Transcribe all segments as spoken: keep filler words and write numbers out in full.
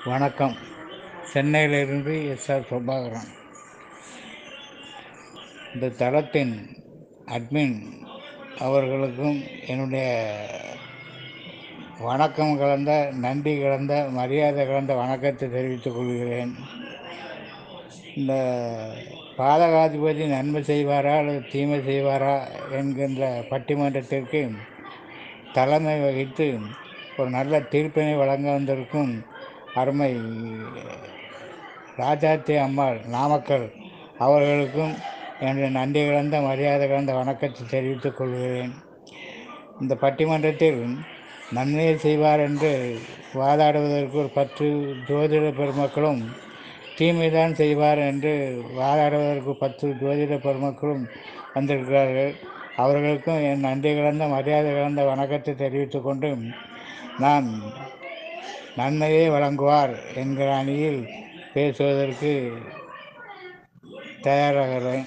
வணக்கம். சென்னையிலிருந்து எஸ்ஆர் பிரபாகரன். இந்த தளத்தின் அட்மின் அவர்களுக்கும் என்னுடைய வணக்கம் கலந்த, நன்றி கலந்த, மரியாதை கலந்த வணக்கத்தை தெரிவித்துக் கொள்கிறேன். இந்த பாதகாதிபதி நன்மை செய்வாரா அல்லது தீமை செய்வாரா என்கின்ற பட்டிமன்றத்திற்கு தலைமை வகித்து ஒரு நல்ல தீர்ப்பினை வழங்க வந்திருக்கும் அருமை ராஜாத்தி அம்மாள் நாமக்கல் அவர்களுக்கும் என்னுடைய நன்றி கலந்த, மரியாதை கலந்த வணக்கத்தை தெரிவித்துக் கொள்கிறேன். இந்த பட்டிமன்றத்தில் நன்மையை செய்வார் என்று வாதாடுவதற்கு ஒரு பத்து ஜோதிட பெருமக்களும், தீமைதான் செய்வார் என்று வாதாடுவதற்கு பத்து ஜோதிட பெருமக்களும் வந்திருக்கிறார்கள். அவர்களுக்கும் என் நன்றி கலந்த, மரியாதை கலந்த வணக்கத்தை தெரிவித்து கொண்டு நான் நன்மையே வழங்குவார் என்கிற அணியில் பேசுவதற்கு தயாராகிறேன்.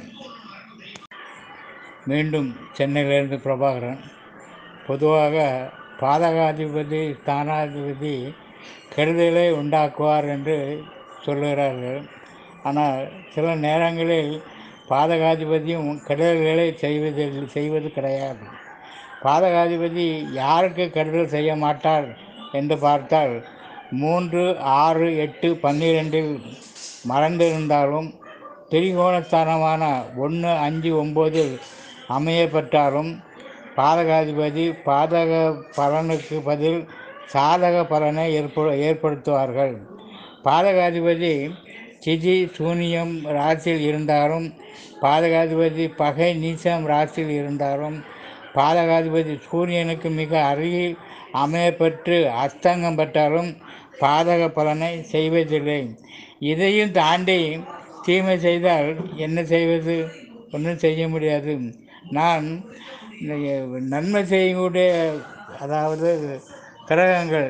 மீண்டும் சென்னையிலிருந்து பிரபாகரன். பொதுவாக பாதகாதிபதி ஸ்தானாதிபதி கெடுதலை உண்டாக்குவார் என்று சொல்லுகிறார்கள். ஆனால் சில நேரங்களில் பாதகாதிபதியும் கெடுதல்களை செய்வதில் செய்வது கிடையாது. பாதகாதிபதி யாருக்கு கெடுதல் செய்ய மாட்டார் என்று பார்த்தால், மூன்று ஆறு எட்டு பன்னிரெண்டில் மறந்திருந்தாலும், திரிகோணஸ்தானமான ஒன்று அஞ்சு ஒம்போதில் அமையப்பட்டாலும் பாதகாதிபதி பாதக பலனுக்கு பதில் சாதக பலனை ஏற்ப ஏற்படுத்துவார்கள். பாதகாதிபதி திதி சூனியம் ராசியில் இருந்தாலும், பாதகாதிபதி பகை நீச்சம் ராசியில் இருந்தாலும், பாதகாதிபதி சூரியனுக்கு மிக அருகில் அமையப்பெற்று அஸ்தங்கம் பெற்றாலும் பாதக பலனை செய்வதில்லை. இதையும் தாண்டி தீமை செய்தால் என்ன செய்வது? ஒன்றும் செய்ய முடியாது. நான் நன்மை செய்யக்கூடிய, அதாவது கிரகங்கள்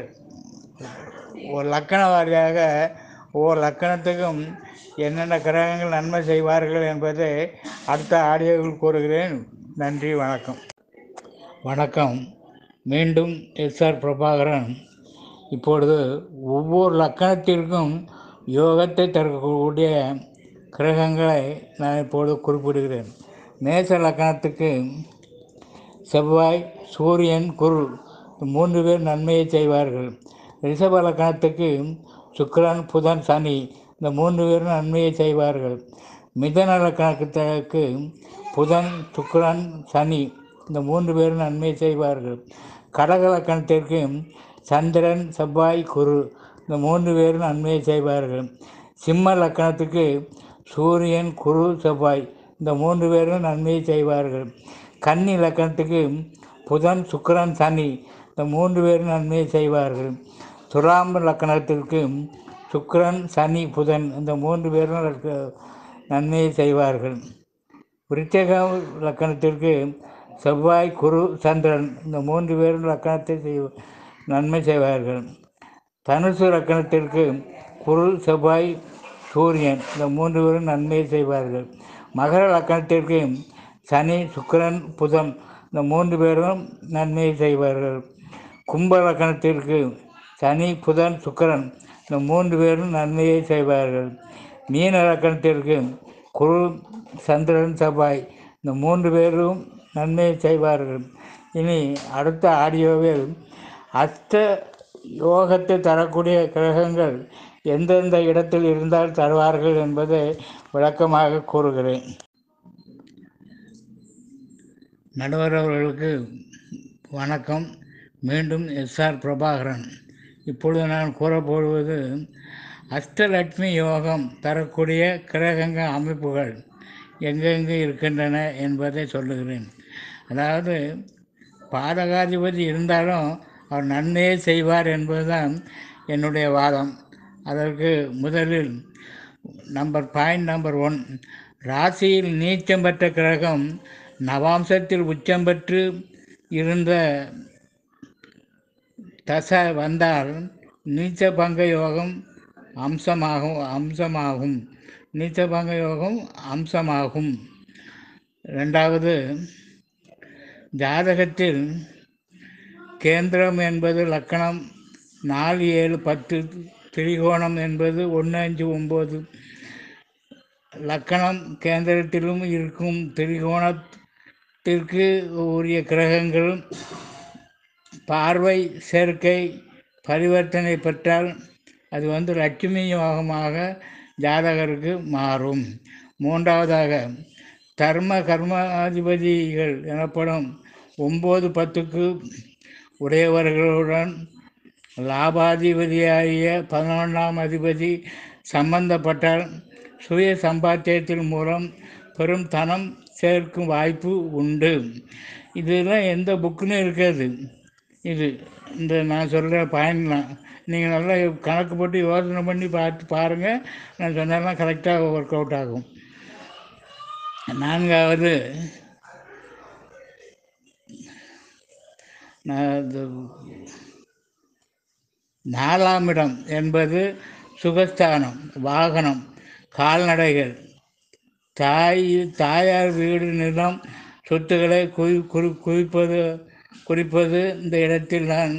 ஒரு லக்கண வாரியாக ஒவ்வொரு லக்கணத்துக்கும் என்னென்ன கிரகங்கள் நன்மை செய்வார்கள் என்பதை அடுத்த ஆடியோவில் கூறுகிறேன். நன்றி, வணக்கம். வணக்கம். மீண்டும் எஸ்ஆர் பிரபாகரன். இப்பொழுது ஒவ்வொரு லக்கணத்திற்கும் யோகத்தை தரக்கூடிய கிரகங்களை நான் இப்பொழுது குறிப்பிடுகிறேன். மேச லக்கணத்துக்கு செவ்வாய், சூரியன், குரு மூன்று பேர் நன்மையை செய்வார்கள். ரிஷப லக்கணத்துக்கு சுக்கிரன், புதன், சனி இந்த மூன்று பேரும் நன்மையை செய்வார்கள். மிதன லக்கணத்துக்கு புதன், சுக்கிரன், சனி இந்த மூன்று பேரும் நன்மை செய்வார்கள். கடக லக்கணத்திற்கு சந்திரன், செவ்வாய், குரு இந்த மூன்று பேரும் நன்மையை செய்வார்கள். சிம்ம லக்கணத்துக்கு சூரியன், குரு, செவ்வாய் இந்த மூன்று பேரும் நன்மையை செய்வார்கள். கன்னி லக்கணத்துக்கு புதன், சுக்கிரன், சனி இந்த மூன்று பேரும் நன்மையை செய்வார்கள். துலாம் லக்கணத்திற்கு சுக்கிரன், சனி, புதன் இந்த மூன்று பேரும் நன்மையை செய்வார்கள். விருச்சிக லக்கணத்திற்கு செவ்வாய், குரு, சந்திரன் இந்த மூன்று பேரும் லக்கணத்தை செய் நன்மை செய்வார்கள். தனுசு லக்கணத்திற்கு குரு, செவ்வாய், சூரியன் இந்த மூன்று பேரும் நன்மையை செய்வார்கள். மகர லக்கணத்திற்கு சனி, சுக்கிரன், புதன் இந்த மூன்று பேரும் நன்மையை செய்வார்கள். கும்ப லக்கணத்திற்கு சனி, புதன், சுக்கிரன் இந்த மூன்று பேரும் நன்மையை செய்வார்கள். மீன லக்கணத்திற்கு குரு, சந்திரன், செவ்வாய் இந்த மூன்று பேரும் நன்மையை செய்வார்கள். இனி அடுத்த ஆடியோவில் அஷ்ட யோகத்தை தரக்கூடிய கிரகங்கள் எந்தெந்த இடத்தில் இருந்தால் தருவார்கள் என்பதை விளக்கமாக கூறுகிறேன். நடுவர் அவர்களுக்கு வணக்கம். மீண்டும் எஸ்ஆர் பிரபாகரன். இப்பொழுது நான் கூறப்போடுவது அஷ்டலட்சுமி யோகம் தரக்கூடிய கிரகங்கள் அமைப்புகள் எங்கெங்கு இருக்கின்றன என்பதை சொல்லுகிறேன். அதாவது பாதகாதிபதி இருந்தாலும் அவர் நன்மையே செய்வார் என்பதுதான் என்னுடைய வாதம். அதற்கு முதலில் நம்பர் பாயிண்ட் நம்பர் ஒன், ராசியில் நீச்சம் பெற்ற கிரகம் நவாம்சத்தில் உச்சம் பெற்று இருந்த தசை வந்தால் நீச்ச பங்க யோகம் அம்சமாகும் அம்சமாகும் நீச்ச பங்க யோகம் அம்சமாகும். ரெண்டாவது, ஜாதகத்தில் கேந்திரம் என்பது லக்கணம் நாலு ஏழு பத்து திரிகோணம் என்பது ஒன்று அஞ்சு ஒம்பது. லக்கணம் கேந்திரத்திலும் இருக்கும் திரிகோணத்திற்கு உரிய கிரகங்களும் பார்வை சேர்க்கை பரிவர்த்தனை பெற்றால் அது வந்து லட்சுமி யோகமாக ஜாதகருக்கு மாறும். மூன்றாவதாக தர்ம கர்மாதிபதிகள் எனப்படும் ஒம்பது பத்துக்கு உடையவர்களுடன் லாபாதிபதியாகிய பதினொன்றாம் அதிபதி சம்பந்தப்பட்டால் சுய சம்பாத்தியத்தின் மூலம் பெரும் தனம் சேர்க்கும் வாய்ப்பு உண்டு. இதெல்லாம் எந்த புக்குன்னு இருக்காது. இது இந்த நான் சொல்கிற பாயிண்ட்லாம் நீங்கள் நல்லா கணக்கு போட்டு யோசனை பண்ணி பார்த்து பாருங்கள். நான் சொன்னதெல்லாம் கரெக்டாக ஒர்க் அவுட் ஆகும். நான்காவது, நாலாம் இடம் என்பது சுகஸ்தானம், வாகனம், கால்நடைகள், தாய் தாயார் வீடு, நிலம், சொத்துக்களை குவி குறி குவிப்பது குறிப்பது இந்த இடத்தில் நான்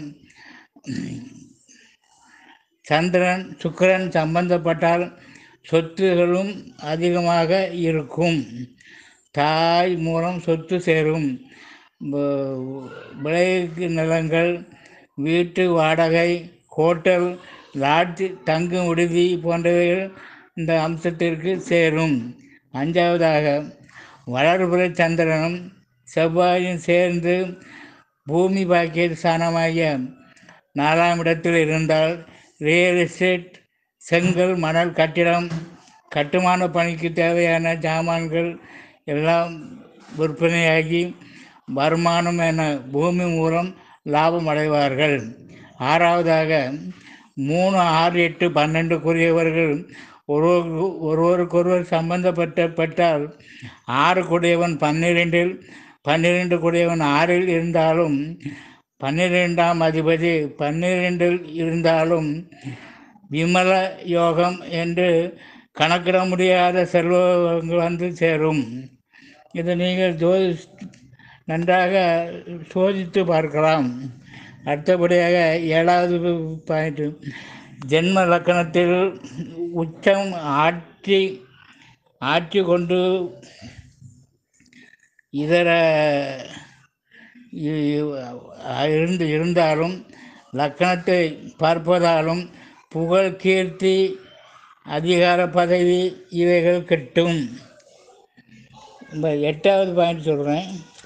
சந்திரன் சுக்கிரன் சம்பந்தப்பட்டால் சொத்துகளும் அதிகமாக இருக்கும். தாய் மூலம் சொத்து சேரும். விளைவிக்கு நிலங்கள், வீட்டு வாடகை, ஹோட்டல், லாட்ஜ், தங்கும் விடுதி போன்றவைகள் இந்த அம்சத்திற்கு சேரும். அஞ்சாவதாக வளர்பிறை சந்திரனும் செவ்வாயும் சேர்ந்து பூமி பாக்கிய ஸ்தானமாகிய நாலாம் இடத்தில் இருந்தால் ரியல் எஸ்டேட், செங்கல், மணல், கட்டிடம், கட்டுமான பணிக்கு தேவையான சாமான்கள் எல்லாம் விற்பனையாகி வருமானம் என பூமி மூலம் லாபம் அடைவார்கள். ஆறாவதாக மூணு ஆறு எட்டு பன்னெண்டுக்குரியவர்கள் ஒருவருக்கு ஒருவருக்கொருவர் சம்பந்தப்பட்டப்பட்டால் ஆறு கூடியவன் பன்னிரெண்டில் பன்னிரெண்டு கூடியவன் ஆறில் இருந்தாலும் பன்னிரெண்டாம் அதிபதி பன்னிரெண்டில் இருந்தாலும் விமல யோகம் என்று கணக்கிட முடியாத செல்வங்கள் வந்து சேரும். இதை நீங்கள் ஜோதி நன்றாக சோதித்து பார்க்கலாம். அடுத்தபடியாக ஏழாவது பாயிண்ட், ஜென்ம லக்கணத்தில் உச்சம் ஆட்சி ஆட்சி கொண்டு இதர இருந்து இருந்தாலும் லக்கணத்தை பார்ப்பதாலும் புகழ், கீர்த்தி, அதிகார பதவி இவைகள் கிட்டும். இந்த எட்டாவது பாயிண்ட் சொல்கிறேன்.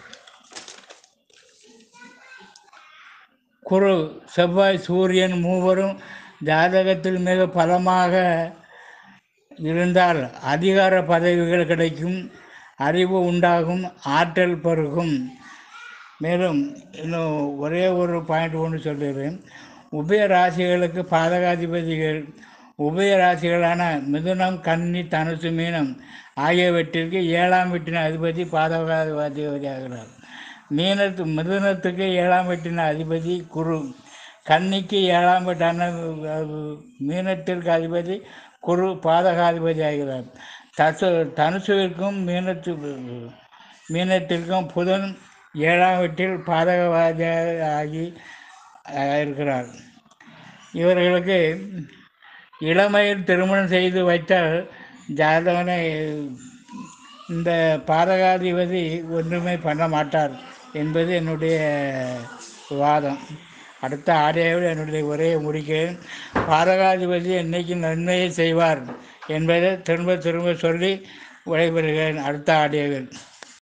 குரு, செவ்வாய், சூரியன் மூவரும் ஜாதகத்தில் மிக பலமாக இருந்தால் அதிகார பதவிகள் கிடைக்கும், அறிவு உண்டாகும், ஆற்றல் பெருகும். மேலும் இன்னும் ஒரே ஒரு பாயிண்ட் ஒன்று சொல்லிடுறேன். உபய ராசிகளுக்கு பாதகாதிபதிகள் உபய ராசிகளான மிதுனம், கன்னி, தனுசு, மீனம் ஆகியவற்றிற்கு ஏழாம் வீட்டின் அதிபதி பாதகாதிபதி ஆகிறார். மீனத்து மிதுனத்துக்கு ஏழாம் வீட்டின் அதிபதி குரு, கன்னிக்கு ஏழாம் வீட்டான மீனத்திற்கு அதிபதி குரு பாதகாதிபதி ஆகிறார். தசு தனுசுவிற்கும் மீனத்து மீனத்திற்கும் புதன் ஏழாம் வீட்டில் பாதகவாதி ஆகி இருக்கிறார். இவர்களுக்கு இளமையில் திருமணம் செய்து வைத்தால் ஜாதகனை இந்த பாதகாதிபதி ஒன்றுமே பண்ண மாட்டார் என்பது என்னுடைய வாதம். அடுத்த ஆடியோவில் என்னுடைய உரையை முடிக்கிறேன். பாதகாதிபதி என்னைக்கு நன்மையை செய்வார் என்பதை திரும்ப திரும்ப சொல்லி விடைபெறுகிறேன் அடுத்த ஆடியோவில்.